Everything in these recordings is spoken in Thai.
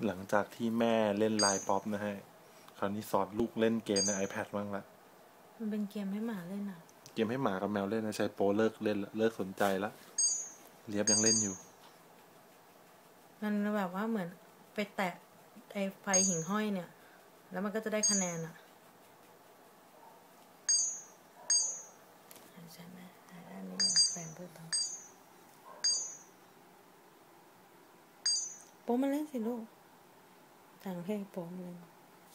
หลังจากที่แม่เล่นไลน์ป๊อปนะฮะคราวนี้สอนลูกเล่นเกมใน iPad บ้างละมันเป็นเกมให้หมาเล่นอ่ะเกมให้หมากับแมวเล่นนะใช้โปรเลิกเล่นเลิกสนใจละเลียบยังเล่นอยู่มันแบบว่าเหมือนไปแตะไอ้ไฟหิ่งห้อยเนี่ยแล้วมันก็จะได้คะแนนอ่ะใช่ไหมอันนี้แปลงเพื่อต้องโป๊มาเล่นสิลูกต่างเพลงโป๊มาเล่น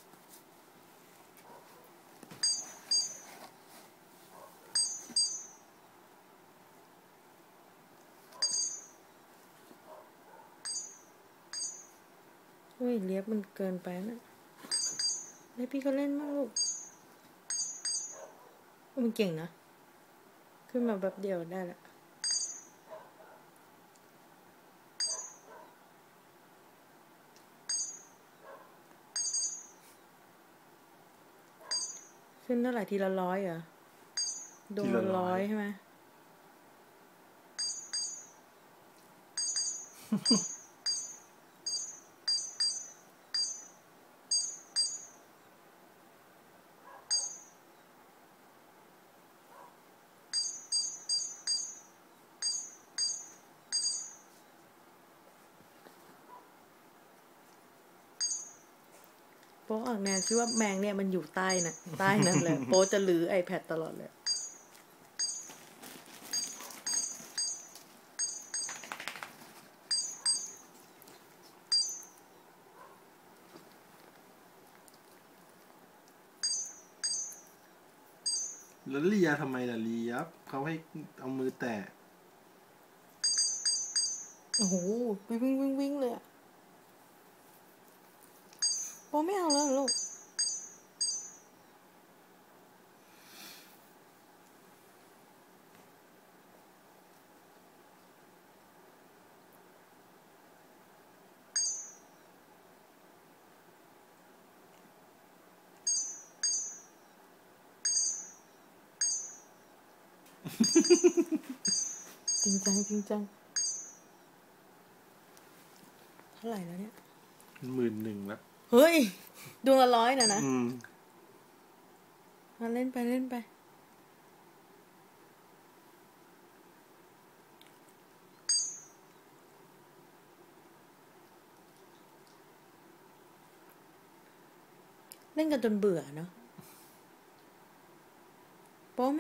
อุ้ยเลียบมันเกินไปนะให้พี่เขาเล่นมากลูกมันเก่งนะขึ้นมาแบบเดียวได้ละขึ้นเท่าไหร่ทีละ100เหรอดวงละ100ใช่ไหมโป๊ออกแนวคิดว่าแมงเนี่ยมันอยู่ใต้น่ะใต้นั่นเลยโป๊จะลื้อ iPad ตลอดเลยแล้วเลียทำไมล่ะเลียบเขาให้เอามือแตะโอ้โหไปวิ่งเลยอะโป๊ไม่เอาแล้วลูกจริงจังเท่าไหร่แล้วเนี่ย 11,000แล้วเฮ้ยดวงละ100นะมาเล่นไปเล่นกันจนเบื่อเนาะโป๊ไหม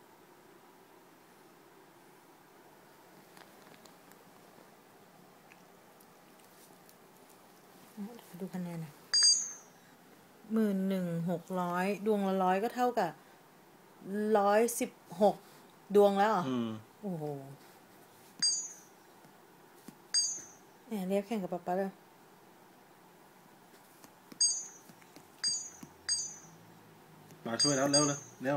ดูคะแนนนะ11,600ดวงละ100ก็เท่ากับ116ดวงแล้วเหรอโอ้โหเนี่ยเรียกแข่งกับป๊าเลยมาช่วยแล้วเร็ว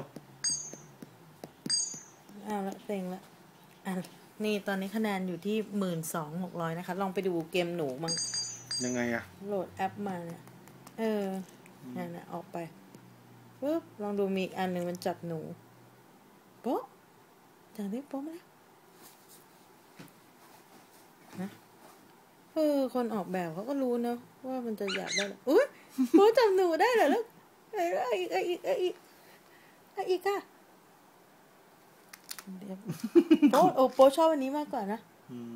เอาละเต็งละนี่ตอนนี้คะแนนอยู่ที่12,600นะคะลองไปดูเกมหนูมั้งยังไงอะโหลดแอปมาเนี่ยนั่นนะออกไปปึ๊บลองดูมีอีกอันหนึ่งมันจับหนูโป๊ะจากนี้โป๊ะมาแล้วนะคนออกแบบเขาก็รู้เนอะว่ามันจะอยากได้อุ้ยโป๊ะจับหนูได้เหรอลูกอีกค่ะโป๊ะชอบอันนี้มากกว่านะ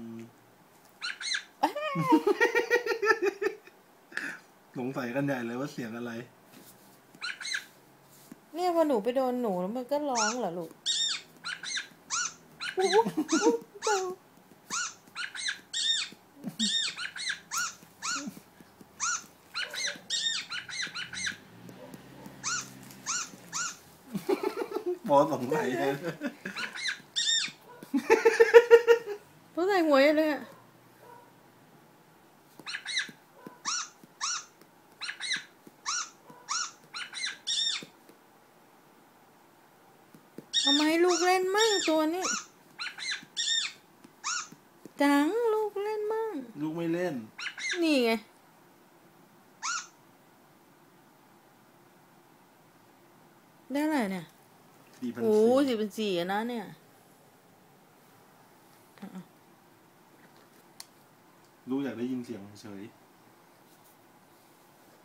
สงสัยกันใหญ่เลยว่าเสียงอะไรเนี่ยพอหนูไปโดนหนูแล้วมันก็ร้องเหรอลูกบอสงสัยเลยโป๊ะใส่หัวเลยอะทำไมลูกเล่นมั่งตัวนี้จังลูกเล่นมั่งลูกไม่เล่นนี่ไงได้อะไรเนี่ยโอ้4,400อะนะเนี่ยลูกอยากได้ยินเสียงเฉย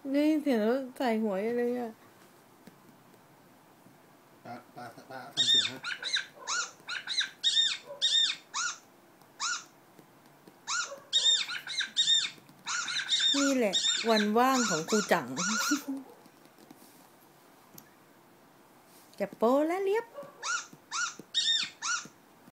นี่เสียงแล้วใส่หัวเลยอ่ะป้าทำเสียงให้นี่แหละ วันว่างของครูจัง จะโปและเลียบ